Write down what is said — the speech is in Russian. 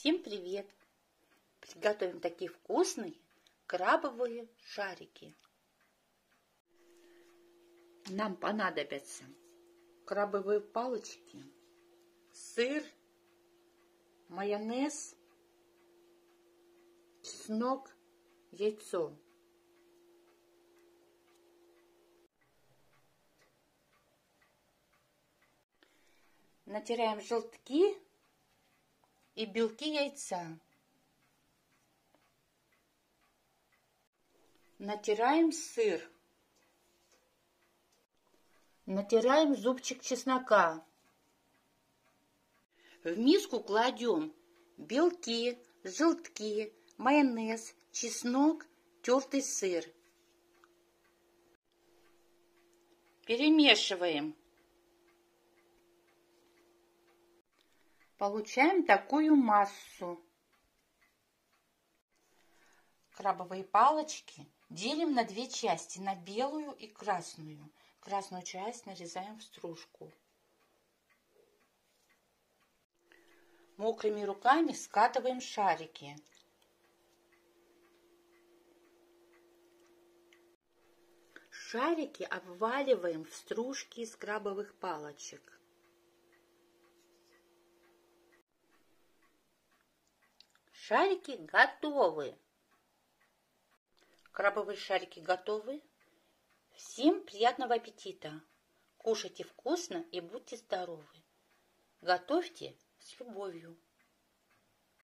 Всем привет! Приготовим такие вкусные крабовые шарики. Нам понадобятся крабовые палочки, сыр, майонез, чеснок, яйцо. Натираем желтки и белки яйца. Натираем сыр. Натираем зубчик чеснока. В миску кладем белки, желтки, майонез, чеснок, тертый сыр. Перемешиваем. Получаем такую массу. Крабовые палочки делим на две части, на белую и красную. Красную часть нарезаем в стружку. Мокрыми руками скатываем шарики. Шарики обваливаем в стружки из крабовых палочек. Шарики готовы. Крабовые шарики готовы. Всем приятного аппетита! Кушайте вкусно и будьте здоровы! Готовьте с любовью!